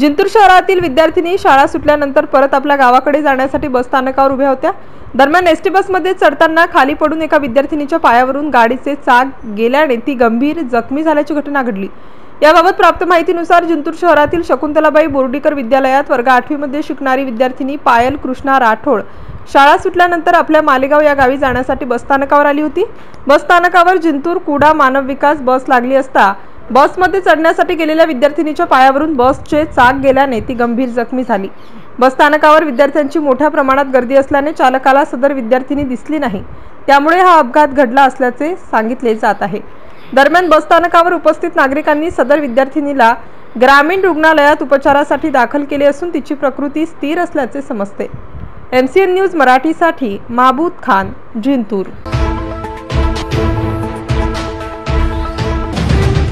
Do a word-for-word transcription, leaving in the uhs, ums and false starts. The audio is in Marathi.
जिंतूर शहरातील विद्यार्थिनी शाळा सुटल्यानंतर परत आपल्या गावाकडे जाण्यासाठी बस स्थानकावर उभ्या होत्या। दरम्यान एसटी बसमध्ये चढताना खाली पडून एका विद्यार्थिनीच्या पायावरून गाडीचे चाक गेल्याने ती गंभीर जखमी झाल्याची घटना घडली। याबाबत प्राप्त माहितीनुसार जिंतूर शहरातील शकुंतलाबाई बोर्डीकर विद्यालयात वर्ग आठवी मध्ये शिकणारी विद्यार्थिनी पायल कृष्णा राठोड शाळा सुटल्यानंतर आपल्या मालेगाव या गावी जाण्यासाठी बस स्थानकावर आली होती। बस स्थानकावर जिंतूर कुडा मानव विकास बस लागली असता बसमध्ये चढण्यासाठी गेलेल्या विद्यार्थिनीच्या पायावरून बसचे चाक गेल्याने ती गंभीर जखमी झाली। बस स्थानकावर विद्यार्थ्यांची मोठ्या प्रमाणात गर्दी असल्याने चालकाला सदर विद्यार्थिनी दिसली नाही, त्यामुळे हा अपघात घडला असल्याचे सांगितले जात आहे। दरम्यान बस स्थानकावर उपस्थित नागरिकांनी सदर विद्यार्थिनीला ग्रामीण रुग्णालयात उपचारासाठी दाखल केले असून तिची प्रकृती स्थिर असल्याचे समजते। एमसीएन न्यूज मराठीसाठी महबूब खान, जिंतूर।